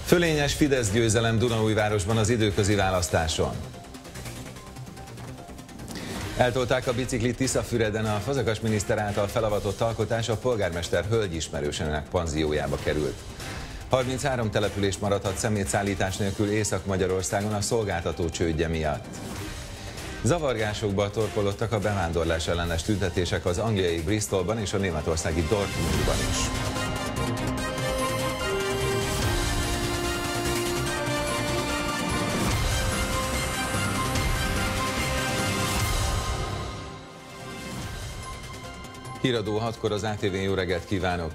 Fölényes Fidesz győzelem Dunaújvárosban az időközi választáson. Eltolták a biciklit Tiszafüreden, a Fazekas miniszter által felavatott alkotás a polgármester hölgyismerősének panziójába került. 33 település maradhat szemétszállítás nélkül Észak-Magyarországon a szolgáltató csődje miatt. Zavargásokba torkolottak a bevándorlás ellenes tüntetések az angliai Bristolban és a németországi Dortmundban is. Híradó 6-kor az ATV-n, jó reggelt kívánok!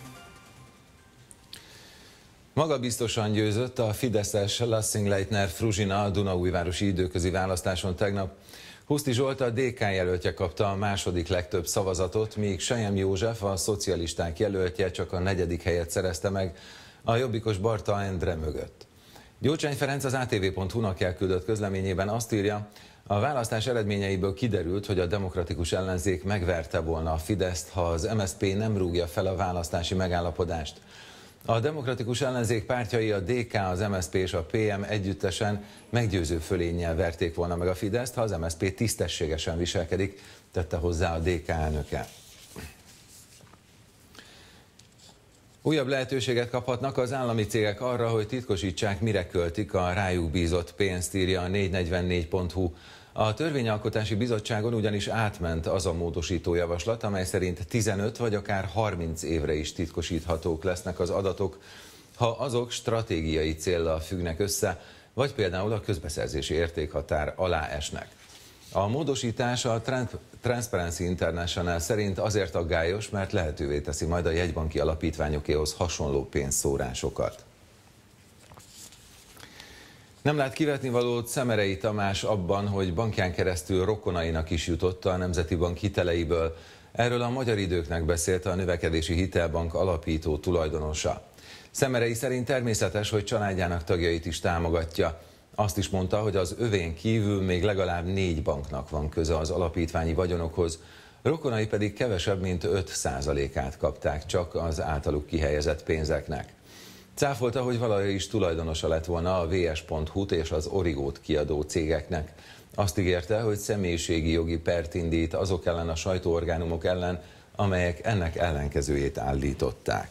Magabiztosan győzött a fideszes Lassing-Leitner Fruzsina a Dunaújvárosi időközi választáson tegnap. Huszti Zsolt, a DK jelöltje kapta a második legtöbb szavazatot, míg Sejem József, a szocialisták jelöltje csak a 4. helyet szerezte meg a jobbikos Barta Endre mögött. Gyurcsány Ferenc az ATV.hu-nak elküldött közleményében azt írja, a választás eredményeiből kiderült, hogy a demokratikus ellenzék megverte volna a Fideszt, ha az MSZP nem rúgja fel a választási megállapodást. A demokratikus ellenzék pártjai, a DK, az MSZP és a PM együttesen meggyőző fölénnyel verték volna meg a Fideszt, ha az MSZP tisztességesen viselkedik, tette hozzá a DK elnöke. Újabb lehetőséget kaphatnak az állami cégek arra, hogy titkosítsák, mire költik a rájuk bízott pénzt, írja a 444.hu. A Törvényalkotási Bizottságon ugyanis átment az a módosító javaslat, amely szerint 15 vagy akár 30 évre is titkosíthatók lesznek az adatok, ha azok stratégiai céllal függnek össze, vagy például a közbeszerzési értékhatár alá esnek. A módosítás a Transparency International szerint azért aggályos, mert lehetővé teszi majd a jegybanki alapítványokéhoz hasonló pénzszórásokat. Nem lát kivetnivalót Szemerei Tamás abban, hogy bankján keresztül rokonainak is jutott a Nemzeti Bank hiteleiből. Erről a Magyar Időknek beszélt a Növekedési Hitelbank alapító tulajdonosa. Szemerei szerint természetes, hogy családjának tagjait is támogatja. Azt is mondta, hogy az övén kívül még legalább 4 banknak van köze az alapítványi vagyonokhoz, rokonai pedig kevesebb, mint 5%-át kapták csak az általuk kihelyezett pénzeknek. Cáfolta, hogy valaha is tulajdonosa lett volna a VS.hu-t és az Origót kiadó cégeknek. Azt ígérte, hogy személyiségi jogi pert indít azok ellen a sajtóorgánumok ellen, amelyek ennek ellenkezőjét állították.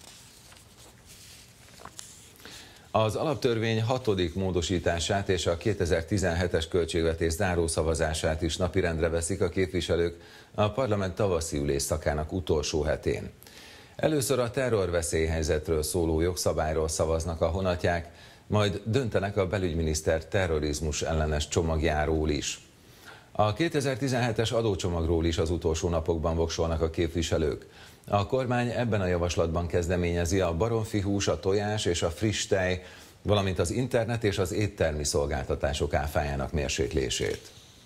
Az alaptörvény 6. módosítását és a 2017-es költségvetés zárószavazását is napirendre veszik a képviselők a parlament tavaszi ülésszakának utolsó hetén. Először a terrorveszélyhelyzetről szóló jogszabályról szavaznak a honatják, majd döntenek a belügyminiszter terrorizmus ellenes csomagjáról is. A 2017-es adócsomagról is az utolsó napokban voksolnak a képviselők. A kormány ebben a javaslatban kezdeményezi a baromfihús, a tojás és a friss tej, valamint az internet és az éttermi szolgáltatások áfájának mérséklését.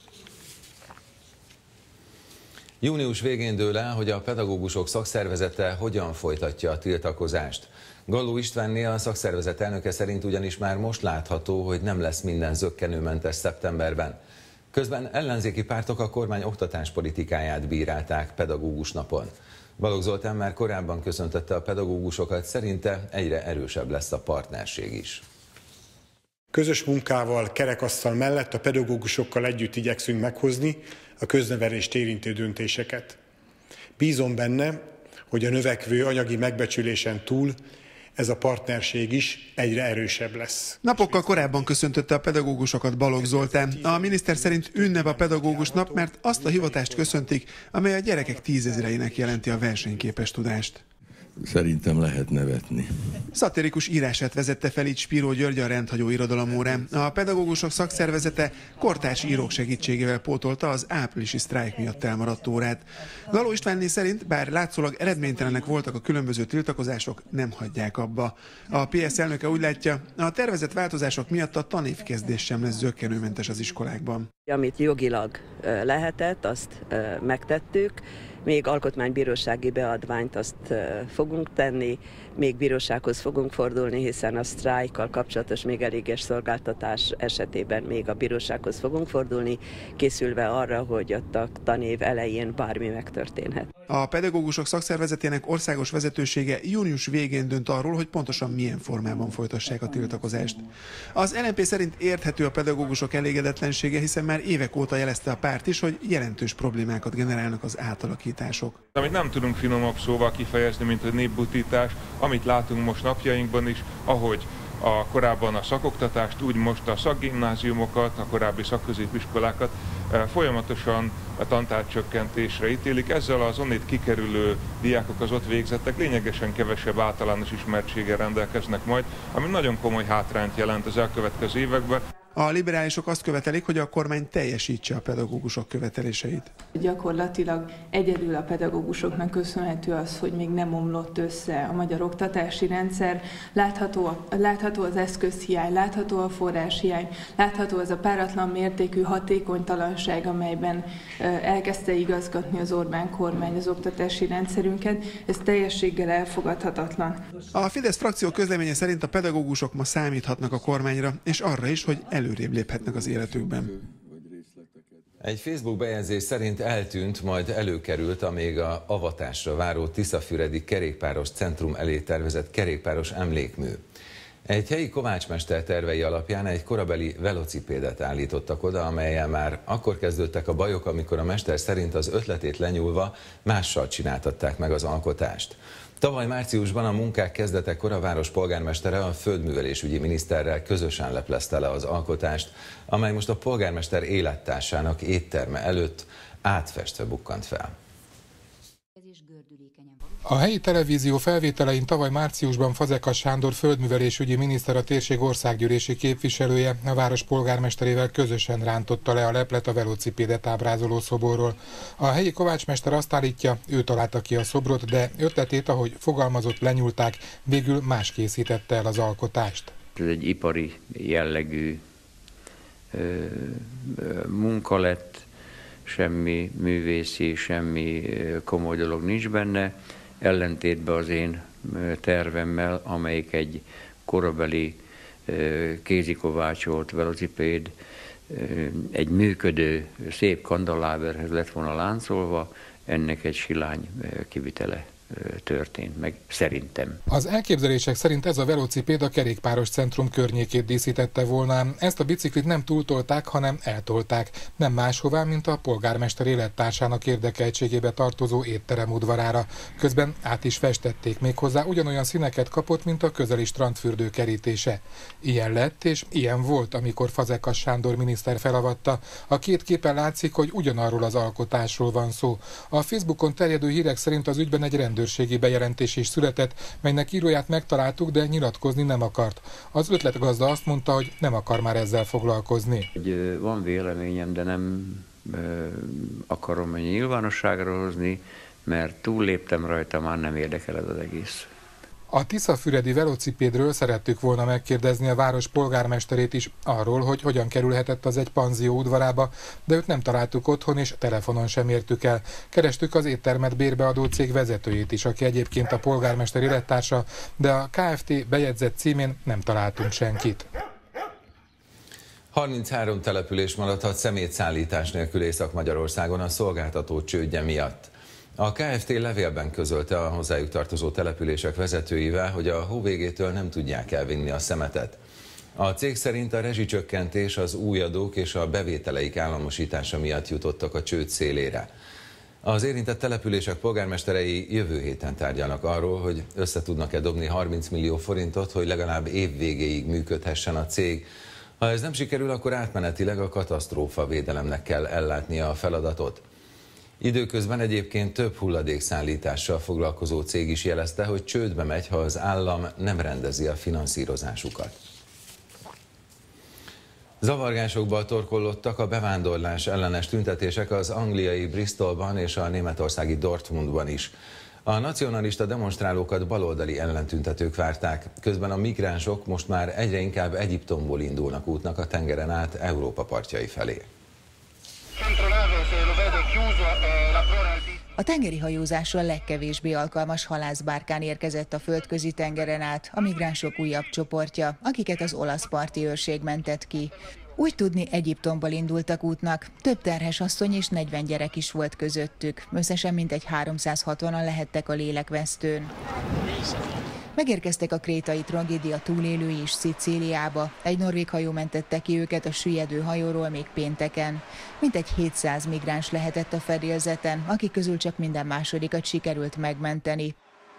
Június végén dől el, hogy a pedagógusok szakszervezete hogyan folytatja a tiltakozást. Galló Istvánné, a szakszervezet elnöke szerint ugyanis már most látható, hogy nem lesz minden zökkenőmentes szeptemberben. Közben ellenzéki pártok a kormány oktatáspolitikáját bírálták pedagógus napon. Balogh Zoltán már korábban köszöntötte a pedagógusokat, szerinte egyre erősebb lesz a partnerség is. Közös munkával, kerekasztal mellett a pedagógusokkal együtt igyekszünk meghozni a köznevelést érintő döntéseket. Bízom benne, hogy a növekvő anyagi megbecsülésen túl ez a partnerség is egyre erősebb lesz. Napokkal korábban köszöntötte a pedagógusokat Balogh Zoltán. A miniszter szerint ünnep a pedagógus nap, mert azt a hivatást köszöntik, amely a gyerekek 10 000-einek jelenti a versenyképes tudást. Szerintem lehet nevetni. Szatirikus írását vezette fel így Spiró György a rendhagyó irodalomórán. A pedagógusok szakszervezete kortárs írók segítségével pótolta az áprilisi sztrájk miatt elmaradt órát. Galló Istvánné szerint, bár látszólag eredménytelenek voltak a különböző tiltakozások, nem hagyják abba. A PS elnöke úgy látja, a tervezett változások miatt a tanévkezdés sem lesz zökkenőmentes az iskolákban. Amit jogilag lehetett, azt megtettük, még alkotmánybírósági beadványt azt fogunk tenni, még bírósághoz fogunk fordulni, hiszen a sztrájkkal kapcsolatos még eléges szolgáltatás esetében még a bírósághoz fogunk fordulni, készülve arra, hogy ott a tanév elején bármi megtörténhet. A pedagógusok szakszervezetének országos vezetősége június végén dönt arról, hogy pontosan milyen formában folytassák a tiltakozást. Az LMP szerint érthető a pedagógusok elégedetlensége, hiszen már évek óta jelezte a párt is, hogy jelentős problémákat generálnak az átalakítások. Amit nem tudunk finomabb szóval kifejezni, mint a népbutítás, amit látunk most napjainkban is, ahogy korábban a szakoktatást, úgy most a szakgimnáziumokat, a korábbi szakközépiskolákat folyamatosan a tantárgycsökkentésre ítélik. Ezzel az onnét kikerülő diákok, az ott végzettek lényegesen kevesebb általános ismertséggel rendelkeznek majd, ami nagyon komoly hátrányt jelent az elkövetkező években. A liberálisok azt követelik, hogy a kormány teljesítse a pedagógusok követeléseit. Gyakorlatilag egyedül a pedagógusoknak köszönhető az, hogy még nem omlott össze a magyar oktatási rendszer. Látható az eszközhiány, látható a forráshiány, látható az a páratlan mértékű hatékonytalanság, amelyben elkezdte igazgatni az Orbán kormány az oktatási rendszerünket. Ez teljességgel elfogadhatatlan. A Fidesz frakció közleménye szerint a pedagógusok ma számíthatnak a kormányra, és arra is, hogy előrébb léphetnek az életükben. Egy Facebook bejegyzés szerint eltűnt, majd előkerült a még a avatásra váró Tiszafüredi kerékpáros centrum elé tervezett kerékpáros emlékmű. Egy helyi kovácsmester tervei alapján egy korabeli velocipédet állítottak oda, amellyel már akkor kezdődtek a bajok, amikor a mester szerint az ötletét lenyúlva mással csináltatták meg az alkotást. Tavaly márciusban a munkák kezdetekor a város polgármestere a földművelésügyi miniszterrel közösen leplezte le az alkotást, amely most a polgármester élettársának étterme előtt átfestve bukkant fel. A helyi televízió felvételein tavaly márciusban Fazekas Sándor földművelésügyi miniszter, a térség országgyűlési képviselője a város polgármesterével közösen rántotta le a leplet a velocipédet ábrázoló szoborról. A helyi kovácsmester azt állítja, ő találta ki a szobrot, de ötletét, ahogy fogalmazott, lenyúlták, végül más készítette el az alkotást. Ez egy ipari jellegű munka lett, semmi művészi, semmi komoly dolog nincs benne, ellentétben az én tervemmel, amelyik egy korabeli kézikovácsolt velocipéd, egy működő, szép kandaláberhez lett volna láncolva, ennek egy silány kivitele történt meg, szerintem. Az elképzelések szerint ez a velocipéd a kerékpáros centrum környékét díszítette volna. Ezt a biciklit nem túltolták, hanem eltolták. Nem máshová, mint a polgármester élettársának érdekeltségébe tartozó étterem udvarára. Közben át is festették, méghozzá ugyanolyan színeket kapott, mint a közeli strandfürdő kerítése. Ilyen lett és ilyen volt, amikor Fazekas Sándor miniszter felavatta. A két képen látszik, hogy ugyanarról az alkotásról van szó. A Facebookon terjedő hírek szerint az ügyben egy rendőrségi bejelentés is született, melynek íróját megtaláltuk, de nyilatkozni nem akart. Az ötletgazda azt mondta, hogy nem akar már ezzel foglalkozni. Van véleményem, de nem akarom nyilvánosságra hozni, mert túlléptem rajta, már nem érdekel ez az egész. A tiszafüredi velocipédről szerettük volna megkérdezni a város polgármesterét is arról, hogy hogyan kerülhetett az egy panzió udvarába, de őt nem találtuk otthon, és telefonon sem értük el. Kerestük az éttermet bérbeadó cég vezetőjét is, aki egyébként a polgármester élettársa, de a Kft. Bejegyzett címén nem találtunk senkit. 33 település maradhat szemétszállítás nélkül Észak-Magyarországon a szolgáltató csődje miatt. A Kft. Levélben közölte a hozzájuk tartozó települések vezetőivel, hogy a hó végétől nem tudják elvinni a szemetet. A cég szerint a rezsicsökkentés, az új adók és a bevételeik államosítása miatt jutottak a csőd szélére. Az érintett települések polgármesterei jövő héten tárgyalnak arról, hogy össze tudnak-e dobni 30 millió forintot, hogy legalább év végéig működhessen a cég. Ha ez nem sikerül, akkor átmenetileg a katasztrófavédelemnek kell ellátnia a feladatot. Időközben egyébként több hulladékszállítással foglalkozó cég is jelezte, hogy csődbe megy, ha az állam nem rendezi a finanszírozásukat. Zavargásokba torkollottak a bevándorlás ellenes tüntetések az angliai Bristolban és a németországi Dortmundban is. A nacionalista demonstrálókat baloldali ellentüntetők várták, közben a migránsok most már egyre inkább Egyiptomból indulnak útnak a tengeren át Európa partjai felé. A tengeri hajózásra legkevésbé alkalmas halászbárkán érkezett a Földközi tengeren át a migránsok újabb csoportja, akiket az olasz parti őrség mentett ki. Úgy tudni, Egyiptomból indultak útnak, több terhes asszony és 40 gyerek is volt közöttük, összesen mintegy 360-an lehettek a lélekvesztőn. Megérkeztek a krétai tragédia túlélői is Szicíliába. Egy norvég hajó mentette ki őket a süllyedő hajóról még pénteken. Mintegy 700 migráns lehetett a fedélzeten, akik közül csak minden másodikat sikerült megmenteni.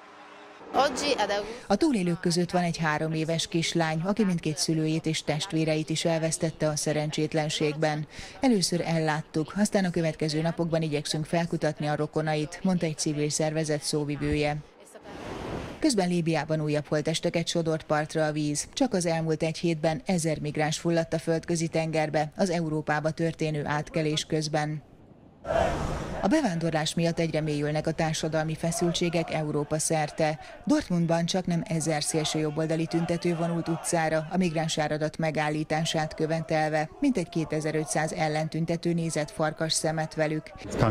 A túlélők között van egy 3 éves kislány, aki mindkét szülőjét és testvéreit is elvesztette a szerencsétlenségben. Először elláttuk, aztán a következő napokban igyekszünk felkutatni a rokonait, mondta egy civil szervezet szóvivője. Közben Líbiában újabb holttesteket sodort partra a víz. Csak az elmúlt egy hétben 1000 migráns fulladt a Földközi tengerbe az Európába történő átkelés közben. A bevándorlás miatt egyre mélyülnek a társadalmi feszültségek Európa szerte. Dortmundban csaknem 1000 szélsőjobboldali tüntető vonult utcára a migránsáradat megállítását követelve. Mintegy 2500 ellentüntető nézett farkas szemet velük.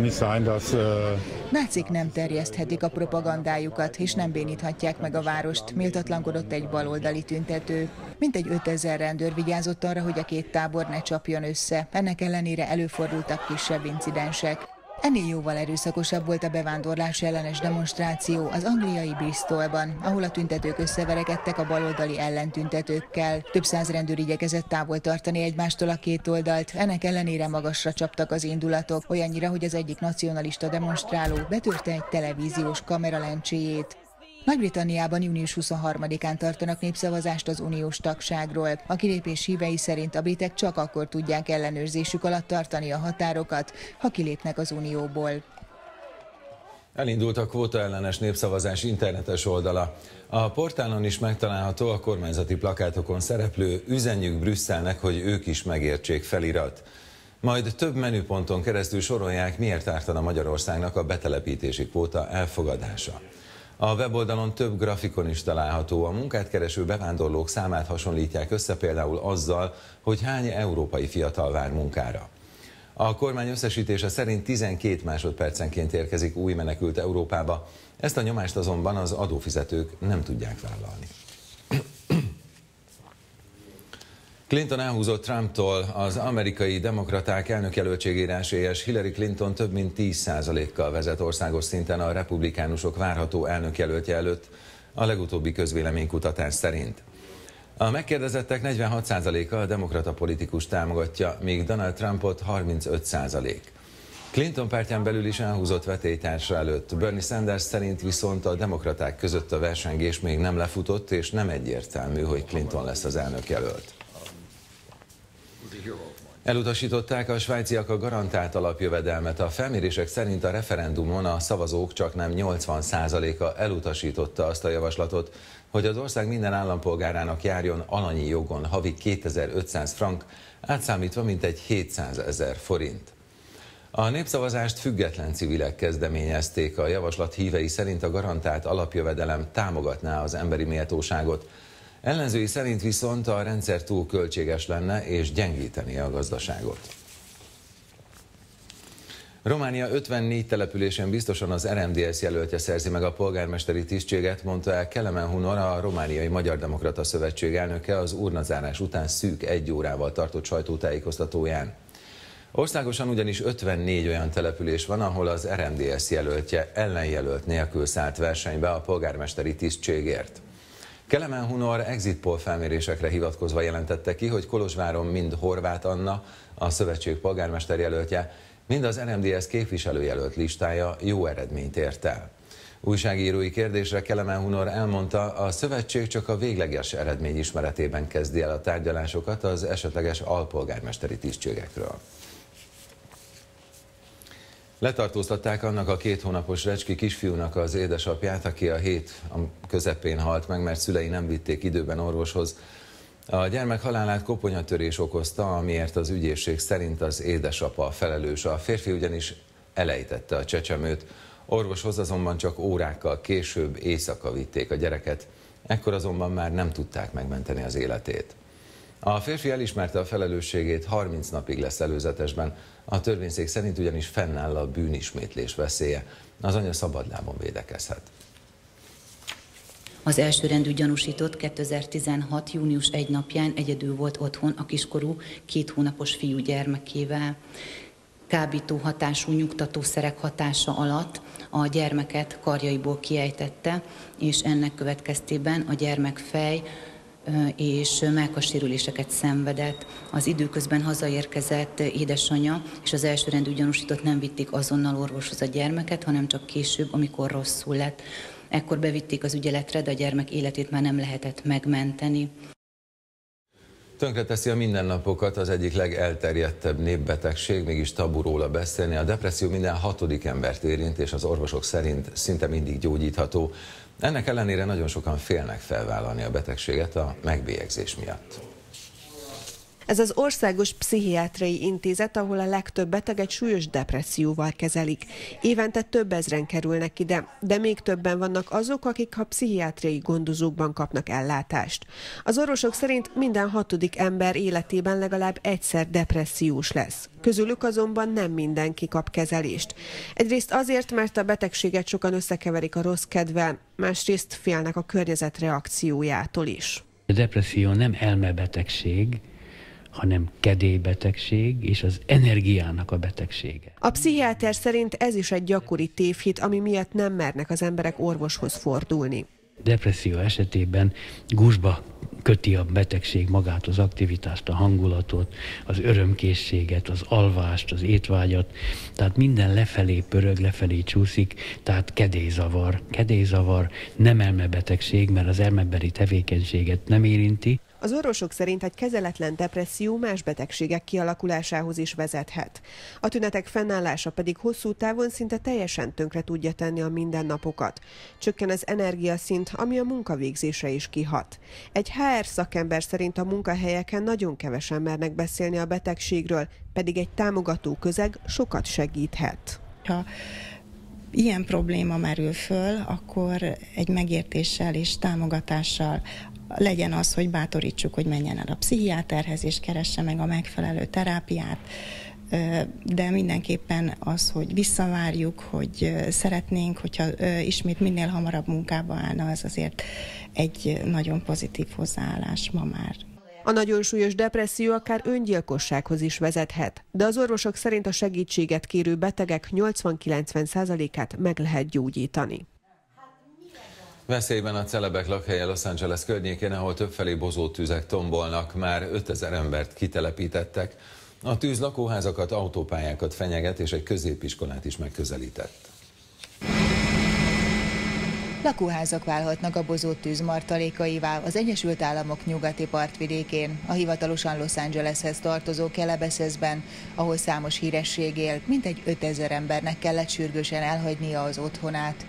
Nácik nem terjeszthetik a propagandájukat, és nem béníthatják meg a várost, méltatlankodott egy baloldali tüntető. Mintegy 5000 rendőr vigyázott arra, hogy a két tábor ne csapjon össze. Ennek ellenére előfordultak kisebb incidensek. Ennél jóval erőszakosabb volt a bevándorlás ellenes demonstráció az angliai Bristolban, ahol a tüntetők összeverekedtek a baloldali ellentüntetőkkel. Több száz rendőr igyekezett távol tartani egymástól a két oldalt, ennek ellenére magasra csaptak az indulatok, olyannyira, hogy az egyik nacionalista demonstráló betörte egy televíziós kamera lencséjét. Nagy-Britanniában június 23-án tartanak népszavazást az uniós tagságról. A kilépés hívei szerint a britek csak akkor tudják ellenőrzésük alatt tartani a határokat, ha kilépnek az unióból. Elindult a kvótaellenes népszavazás internetes oldala. A portálon is megtalálható a kormányzati plakátokon szereplő "Üzenjük Brüsszelnek, hogy ők is megértsék" felirat. Majd több menüponton keresztül sorolják, miért ártana Magyarországnak a betelepítési kvóta elfogadása. A weboldalon több grafikon is található, a munkát kereső bevándorlók számát hasonlítják össze például azzal, hogy hány európai fiatal vár munkára. A kormány összesítése szerint 12 másodpercenként érkezik új menekült Európába, ezt a nyomást azonban az adófizetők nem tudják vállalni. Clinton elhúzott Trumptól, az amerikai demokraták elnökjelöltségére esélyes Hillary Clinton több mint 10%-kal vezet országos szinten a republikánusok várható elnökjelöltje előtt, a legutóbbi közvéleménykutatás szerint. A megkérdezettek 46%-a a demokrata politikus támogatja, míg Donald Trumpot 35%. Clinton pártján belül is elhúzott vetélytársa előtt. Bernie Sanders szerint viszont a demokraták között a versengés még nem lefutott, és nem egyértelmű, hogy Clinton lesz az elnökjelölt. Elutasították a svájciak a garantált alapjövedelmet. A felmérések szerint a referendumon a szavazók csaknem 80%-a elutasította azt a javaslatot, hogy az ország minden állampolgárának járjon alanyi jogon havi 2500 frank, átszámítva mintegy 700 000 forint. A népszavazást független civilek kezdeményezték. A javaslat hívei szerint a garantált alapjövedelem támogatná az emberi méltóságot. Ellenzői szerint viszont a rendszer túl költséges lenne és gyengítené a gazdaságot. Románia 54 településen biztosan az RMDSZ jelöltje szerzi meg a polgármesteri tisztséget, mondta el Kelemen Hunor, a Romániai Magyar Demokrata Szövetség elnöke az urnazárás után szűk 1 órával tartott sajtótájékoztatóján. Országosan ugyanis 54 olyan település van, ahol az RMDSZ jelöltje ellenjelölt nélkül szállt versenybe a polgármesteri tisztségért. Kelemen Hunor exit poll felmérésekre hivatkozva jelentette ki, hogy Kolozsváron mind Horváth Anna, a szövetség polgármesterjelöltje, mind az RMDSZ képviselőjelölt listája jó eredményt ért el. Újságírói kérdésre Kelemen Hunor elmondta, a szövetség csak a végleges eredmény ismeretében kezdi el a tárgyalásokat az esetleges alpolgármesteri tisztségekről. Letartóztatták annak a 2 hónapos recski kisfiúnak az édesapját, aki a hét közepén halt meg, mert szülei nem vitték időben orvoshoz. A gyermek halálát koponyatörés okozta, amiért az ügyészség szerint az édesapa a felelős. A férfi ugyanis elejtette a csecsemőt, orvoshoz azonban csak órákkal később éjszaka vitték a gyereket, ekkor azonban már nem tudták megmenteni az életét. A férfi elismerte a felelősségét, 30 napig lesz előzetesben. A törvényszék szerint ugyanis fennáll a bűnismétlés veszélye. Az anya szabadlábon védekezhet. Az elsőrendű gyanúsított 2016. június 1 napján egyedül volt otthon a kiskorú 2 hónapos fiú gyermekével. Kábító hatású nyugtatószerek hatása alatt a gyermeket karjaiból kiejtette, és ennek következtében a gyermek fej és mellkassérüléseket szenvedett. Az időközben hazaérkezett édesanyja és az elsőrendű gyanúsított nem vitték azonnal orvoshoz a gyermeket, hanem csak később, amikor rosszul lett. Ekkor bevitték az ügyeletre, de a gyermek életét már nem lehetett megmenteni. Tönkreteszi a mindennapokat az egyik legelterjedtebb népbetegség, mégis tabu róla beszélni. A depresszió minden 6. embert érint, és az orvosok szerint szinte mindig gyógyítható. Ennek ellenére nagyon sokan félnek felvállalni a betegséget a megbélyegzés miatt. Ez az Országos Pszichiátriai Intézet, ahol a legtöbb beteget súlyos depresszióval kezelik. Évente több ezren kerülnek ide, de még többen vannak azok, akik a pszichiátriai gondozókban kapnak ellátást. Az orvosok szerint minden 6. ember életében legalább egyszer depressziós lesz. Közülük azonban nem mindenki kap kezelést. Egyrészt azért, mert a betegséget sokan összekeverik a rossz kedvel, másrészt félnek a környezet reakciójától is. A depresszió nem elmebetegség, hanem kedélybetegség és az energiának a betegsége. A pszichiáter szerint ez is egy gyakori tévhit, ami miatt nem mernek az emberek orvoshoz fordulni. Depresszió esetében gúzsba köti a betegség magát, az aktivitást, a hangulatot, az örömkészséget, az alvást, az étvágyat, tehát minden lefelé pörög, lefelé csúszik, tehát kedélyzavar. Kedélyzavar nem elmebetegség, mert az elmebeli tevékenységet nem érinti. Az orvosok szerint egy kezeletlen depresszió más betegségek kialakulásához is vezethet. A tünetek fennállása pedig hosszú távon szinte teljesen tönkre tudja tenni a mindennapokat. Csökken az energiaszint, ami a munkavégzésre is kihat. Egy HR szakember szerint a munkahelyeken nagyon kevesen mernek beszélni a betegségről, pedig egy támogató közeg sokat segíthet. Ha ilyen probléma merül föl, akkor egy megértéssel és támogatással legyen az, hogy bátorítsuk, hogy menjen el a pszichiáterhez és keresse meg a megfelelő terápiát, de mindenképpen az, hogy visszavárjuk, hogy szeretnénk, hogyha ismét minél hamarabb munkába állna, az azért egy nagyon pozitív hozzáállás ma már. A nagyon súlyos depresszió akár öngyilkossághoz is vezethet, de az orvosok szerint a segítséget kérő betegek 80-90%-át meg lehet gyógyítani. Veszélyben a celebek lakhelye Los Angeles környékén, ahol többfelé bozóttüzek tombolnak, már 5000 embert kitelepítettek. A tűz lakóházakat, autópályákat fenyeget, és egy középiskolát is megközelített. Lakóházak válhatnak a bozott tűz martalékaivá az Egyesült Államok nyugati partvidékén, a hivatalosan Los Angeleshez tartozó Calabasasben, ahol számos híresség él, mintegy 5000 embernek kellett sürgősen elhagynia az otthonát.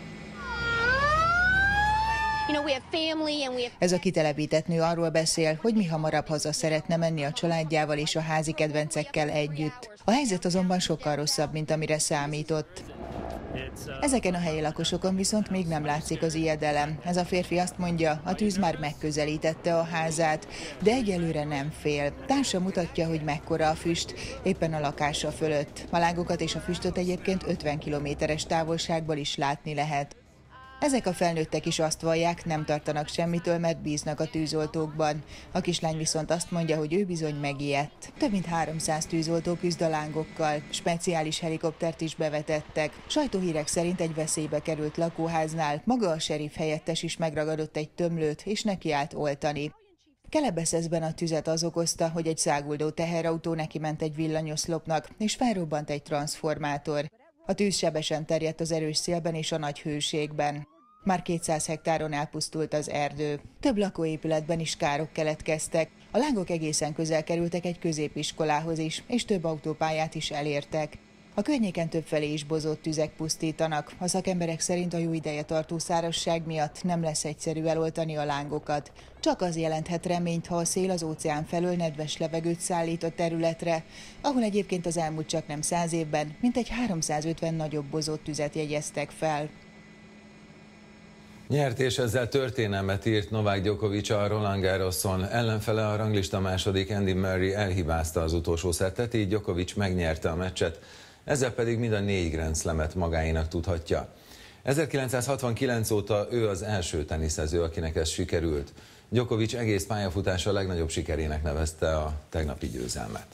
Ez a kitelepített nő arról beszél, hogy mihamarabb haza szeretne menni a családjával és a házi kedvencekkel együtt. A helyzet azonban sokkal rosszabb, mint amire számított. Ezeken a helyi lakosokon viszont még nem látszik az ijedelem. Ez a férfi azt mondja, a tűz már megközelítette a házát, de egyelőre nem fél. Társa mutatja, hogy mekkora a füst, éppen a lakása fölött. A lágokat és a füstöt egyébként 50 kilométeres távolságból is látni lehet. Ezek a felnőttek is azt vallják, nem tartanak semmitől, mert bíznak a tűzoltókban. A kislány viszont azt mondja, hogy ő bizony megijedt. Több mint 300 tűzoltó küzd a lángokkal, speciális helikoptert is bevetettek. Sajtóhírek szerint egy veszélybe került lakóháznál maga a seriff helyettes is megragadott egy tömlőt, és nekiállt oltani. Calabasasben a tüzet az okozta, hogy egy száguldó teherautó neki ment egy villanyoszlopnak, és felrobbant egy transzformátor. A tűz sebesen terjedt az erős szélben és a nagy hőségben. Már 200 hektáron elpusztult az erdő. Több lakóépületben is károk keletkeztek. A lángok egészen közel kerültek egy középiskolához is, és több autópályát is elértek. A környéken többfelé is bozott tüzek pusztítanak. A szakemberek szerint a jó ideje tartó szárazság miatt nem lesz egyszerű eloltani a lángokat. Csak az jelenthet reményt, ha a szél az óceán felől nedves levegőt szállít a területre, ahol egyébként az elmúlt csaknem 100 évben mintegy 350 nagyobb bozott tüzet jegyeztek fel. Nyert és ezzel történelmet írt Novák Djokovic a Roland Garroson. Ellenfele, a ranglista második Andy Murray elhibázta az utolsó szettet, így Djokovic megnyerte a meccset, ezzel pedig mind a 4 Grand Slamet magáénak tudhatja. 1969 óta ő az első teniszező, akinek ez sikerült. Djokovic egész pályafutása legnagyobb sikerének nevezte a tegnapi győzelmet.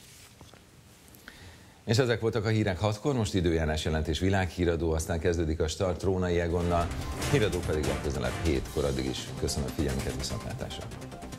És ezek voltak a hírek 6-kor, most időjárás jelentés, világhíradó, aztán kezdődik a start Trónai Egonnal, híradó pedig legközelebb 7-kor, addig is köszönöm a figyelmüket, viszontlátásra.